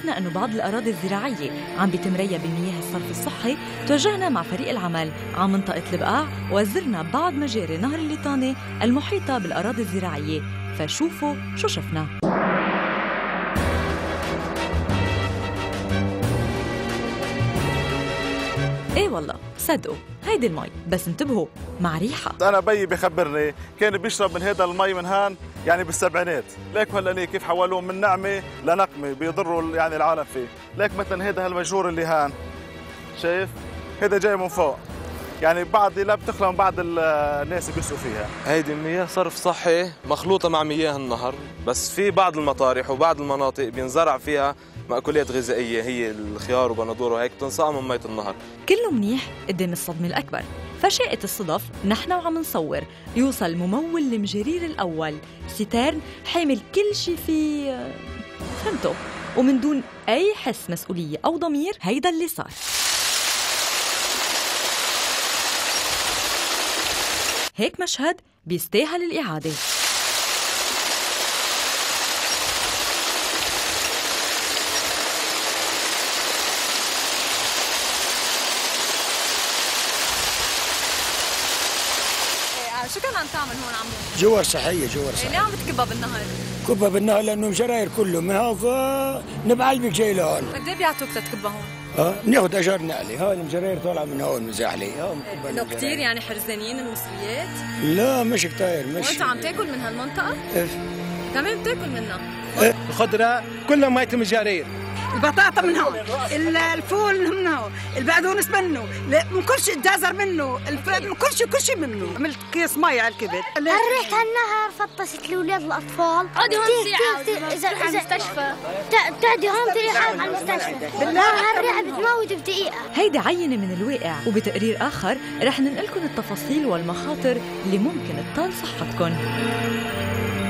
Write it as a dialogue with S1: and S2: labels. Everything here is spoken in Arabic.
S1: عرفنا أنه بعض الأراضي الزراعية عم بيتم ريها بمياه الصرف الصحي، توجهنا مع فريق العمل على منطقة البقاع وزرنا بعض مجاري نهر الليطانة المحيطة بالأراضي الزراعية، فشوفوا شو شفنا. ايه والله صدقوا هيدي المي، بس انتبهوا مع ريحة.
S2: أنا بيي بخبرني كان بيشرب من هذا المي من هان يعني بالسبعينات، ليك هلا ليه كيف حولوه من نعمة لنقمة بيضروا يعني العالم فيه. ليك مثلا هذا هالمجهور اللي هان شايف هذا جاي من فوق، يعني بعض لا بتخلى من بعض الناس بيسقوا فيها.
S3: هيدي مياه صرف صحي مخلوطة مع مياه النهر، بس في بعض المطارح وبعض المناطق بينزرع فيها مأكولات غذائية هي الخيار وبندور وهيك تنصاع من مية النهر.
S1: كله منيح قدام الصدمة الأكبر، فشاءت الصدف نحن وعم نصور يوصل ممول المجرير الأول ستيرن حامل كل شي فيه فهمتوا، ومن دون أي حس مسؤولية أو ضمير هيدا اللي صار. هيك مشهد بيستاهل الإعادة.
S4: شو كان عم تعمل هون عمو؟
S5: جوار صحية جوار صحية.
S4: ليه عم بتكبها بالنهر؟
S5: كبها بالنهر لأنه مجراير كله من هون نبعلبك جاي لهون.
S4: قد ايه بيعطوك تتكبها هون؟
S5: بناخذ أجار نقلي، هون المجراير طالعة من هون مزاحلي.
S4: انه كثير يعني حرزانين المصريات؟
S5: لا مش كتير مش.
S4: وانت عم تاكل من هالمنطقة؟
S5: إيه.
S4: كمان بتاكل منها؟
S6: الخضرة كلها مية المجارير.
S7: البطاطا من هون، الفول من هون، البقدونس منه، من كل شيء الجزر منه، كل شيء منه. عملت كيس مي على الكبد.
S8: ريحة النهر فطست الأولاد الأطفال.
S9: عادي هون ساعة إذا المستشفى.
S8: تعدي هون تريحة على المستشفى. بالله هالريحة بتموت بدقيقة.
S1: هيدي عينة من الواقع، وبتقرير آخر رح ننقلكم التفاصيل والمخاطر اللي ممكن تطال صحتكم.